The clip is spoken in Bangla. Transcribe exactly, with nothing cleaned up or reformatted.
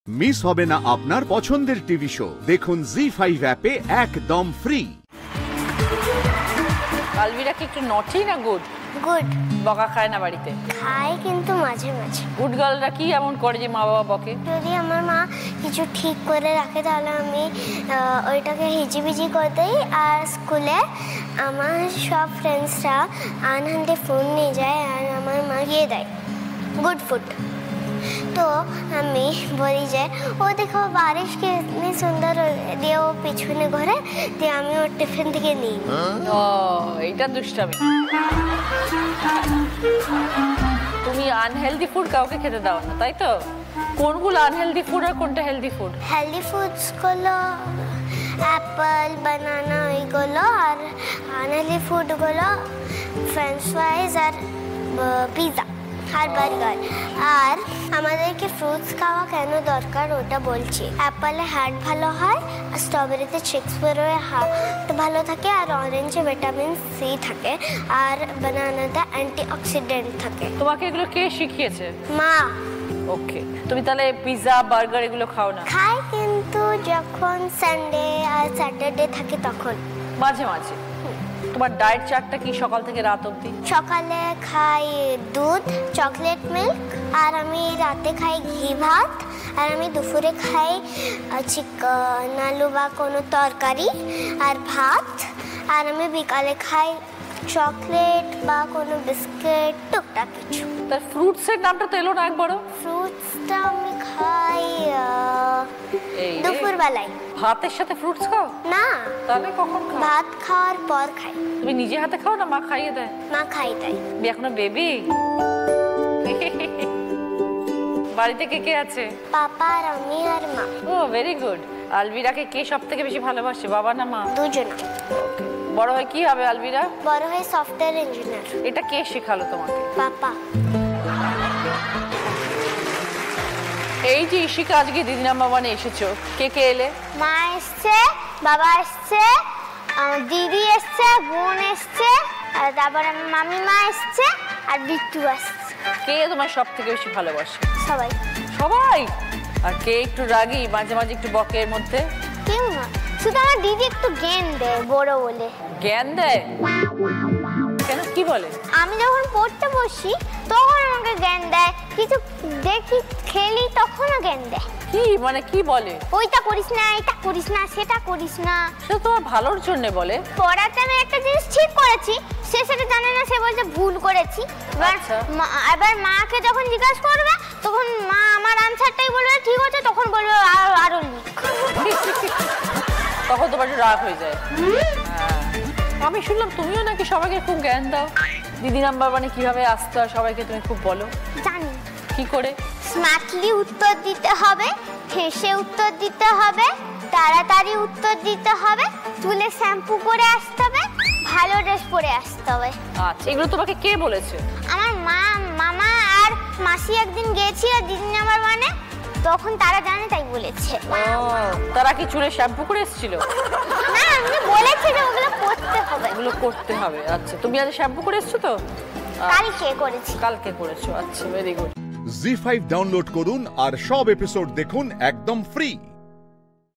মিস হবে না আপনার পছন্দের টিভি শো, দেখুন জি ফাইভ অ্যাপে একদম ফ্রি। আলভিরা কি একটু নটি না গুড? গুড। বকা খায় না বাড়িতে? খায় কিন্তু মাঝে মাঝে। গুড গার্লরা কি এমন করে যে মা বাবা বকে? যদি আমার মা কিছু ঠিক করে রাখে তাহলে আমি ওইটাকে হিজিবিজি করে দিই। আর স্কুলে আমার সব ফ্রেন্ডসরা আনহান্ডে ফোন নিয়ে যায় আর আমার মা গিয়ে দেয় গুড ফুড। तो আমি বলি যে ও দেখো বারিশ কিতনি সুন্দর দিয়ে ও পিছনে ঘরে দিয়ে আমি ওর টিফিন থেকে নিই। ও এইটা দুষ্টামি। তুমি আনহেলদি ফুড কাউকে খেতে দাও না, তাই তো? কোনগুলো আনহেলদি ফুড আর কোনটা হেলদি ফুড? হেলদি ফুডস গুলো অ্যাপল, বানানা এইগুলো, আর আনহেলদি ফুডগুলো ফ্রেঞ্চ ফ্রাইজ আর পিৎজা আর বার্গার। আর আমাদেরকে ফ্রুটস খাওয়া কেন দরকার ওটা বলছি। অ্যাপলে হার্ট ভালো হয়, স্ট্রবেরিতে চিক্স বেরোয় হার্ট ভালো থাকে, আর অরেঞ্জে ভিটামিন সি থাকে, আর বানানাতে অ্যান্টিঅক্সিডেন্ট থাকে। তোমাকে এগুলো কে শিখিয়েছে? মা। ওকে, তুমি তাহলে পিৎজা বার্গার এগুলো খাও না? খাই, কিন্তু যখন সানডে আর স্যাটারডে থাকে তখন মাঝে মাঝে। তোমার ডায়েট চার্টটা কি সকাল থেকে রাত অবধি? সকালে খাই দুধ, চকলেট মিল্ক, আর আমি রাতে খাই ঘি ভাত, আর আমি দুপুরে খাই চিকেন আলু বা কোনো তরকারি আর ভাত, আর আমি বিকালে খাই চকলেট বা কোনো বিস্কিট, টুকটাক কিছু। তার ফ্রুটসের নামটা তো এলো না একবারও। ফ্রুটসটা আমি খাই দুপুর বেলায়। ভাতের সাথে ফ্রুটস খাও না? তাহলে কখন খাও? ভাত খাওয়ার পর খাই। তুমি নিজে হাতে খাও না মা খাইয়ে দেয়? মা খাই দেয়। এখনো বেবি? বাড়িতে কে কে আছে? পাপা আর আমি আর মা। ও ভেরি গুড। আলভিরাকে কে সব থেকে বেশি ভালোবাসে, বাবা না মা? দুজনা। বড় হয়ে কি হবে আলভিরা? বড় হয়ে সফটওয়্যার ইঞ্জিনিয়ার। এটা কে শেখালো তোমাকে? পাপা। এই যে ইশিকা আজকে দিদি নাম্বার ওয়ানে এসেছো, কে কে এলে? মা এসছে, বাবা এসছে, দিদি এসছে, বোন এসছে, আর তারপরে মামি মা এসছে, আর বিট্টু আসছে। কে তোমার সব থেকে বেশি ভালোবাসে? সবাই। সবাই? আর কে একটু রাগী, মাঝে মাঝে একটু বকে এর মধ্যে? কেউ না, শুধু আমার দিদি একটু জ্ঞান দেয় বড় বলে। জ্ঞান দেয়? কেন, কি বলে? আমি যখন পড়তে বসি তখন আমাকে জ্ঞান দেয়, কিছু দেখি খেলি তখনও জ্ঞান দেয়। কি মানে, কি বলে? ওইটা করিস না, এটা করিস না, সেটা করিস না। সে তোমার ভালোর জন্য বলে। পড়াতে আমি একটা জিনিস ঠিক করেছি, সে সেটা জানে না, সে বলছে ভুল করেছি। এবার মাকে যখন জিজ্ঞাসা করবে তখন মা আমার আনসারটাই বলবে ঠিক আছে, তখন বলবে আরো আরো লিখ। তখন তোমার রাগ হয়ে যায়। আমি শুনলাম তুমিও নাকি সবাইকে খুব জ্ঞান দাও। দিদি নাম্বার মানে কিভাবে আসতে হয় সবাইকে তুমি খুব বলো। জানি। কি করে? স্মার্টলি উত্তর দিতে হবে, হেসে উত্তর দিতে হবে, তাড়াতাড়ি উত্তর দিতে হবে, চুলে শ্যাম্পু করে আসতে হবে, ভালো ড্রেস পরে আসতে হবে। আচ্ছা, এগুলো তোমাকে কে বলেছে? আমার মা, মামা আর মাসি একদিন গিয়েছিল দিদি নাম্বার ওয়ানে, তখন তারা জানে তাই বলেছে। ও, তারা কি চুলে শ্যাম্পু করে এসেছিল? না, আমি বলেছি যে ওগুলো করতে হবে। ওগুলো করতে হবে। আচ্ছা, তুমি আজ শ্যাম্পু করে এসেছো তো? কালকে করেছি। কালকে করেছো, আচ্ছা very good. Zee five download করুন আর সব এপিসোড দেখুন একদম ফ্রি।